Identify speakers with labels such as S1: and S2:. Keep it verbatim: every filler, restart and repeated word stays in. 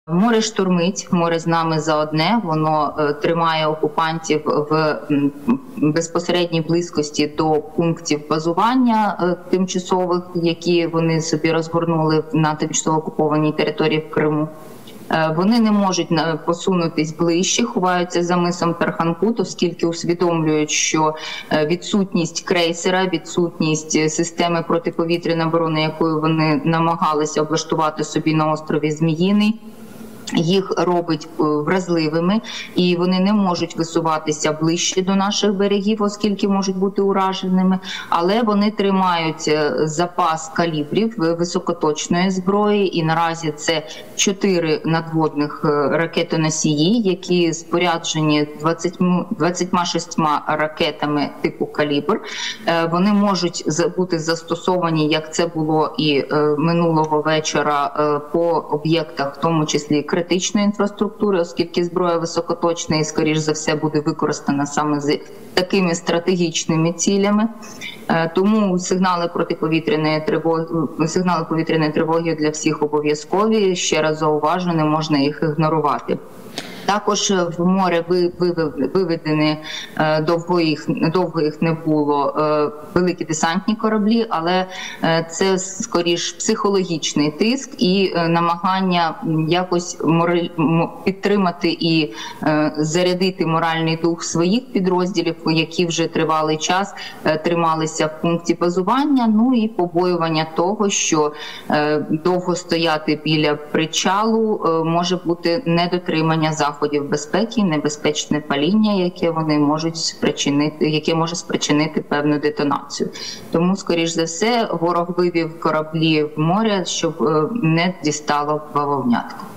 S1: Море штурмить, море з нами за одне, воно е, тримає окупантів в м, безпосередній близькості до пунктів базування е, тимчасових, які вони собі розгорнули на тимчасово окупованій території в Криму. Е, вони не можуть посунутись ближче, ховаються за мисом Тарханкут, оскільки усвідомлюють, що відсутність крейсера, відсутність системи протиповітряної оборони, якою вони намагалися облаштувати собі на острові Зміїний, їх робить вразливими, і вони не можуть висуватися ближче до наших берегів, оскільки можуть бути ураженими, але вони тримають запас калібрів високоточної зброї, і наразі це чотири надводних ракетоносії, які споряджені двадцятьма шістьма ракетами типу «Калібр». Вони можуть бути застосовані, як це було і минулого вечора, по об'єктах, в тому числі критичної інфраструктури, оскільки зброя високоточна і, скоріш за все, буде використана саме з такими стратегічними цілями. Тому сигнали протиповітряної тривоги, сигнали повітряної тривоги для всіх обов'язкові. Ще раз зауважу, не можна їх ігнорувати. Також в море виведені, довго їх, довго їх не було, великі десантні кораблі, але це скоріш психологічний тиск і намагання якось підтримати і зарядити моральний дух своїх підрозділів, які вже тривалий час трималися в пункті базування, ну і побоювання того, що довго стояти біля причалу може бути недотримання заходів безпеки, небезпечне паління, яке вони можуть спричинити, яке може спричинити певну детонацію. Тому, скоріш за все, ворог вивів кораблі в море, щоб не дістало бавовнятку.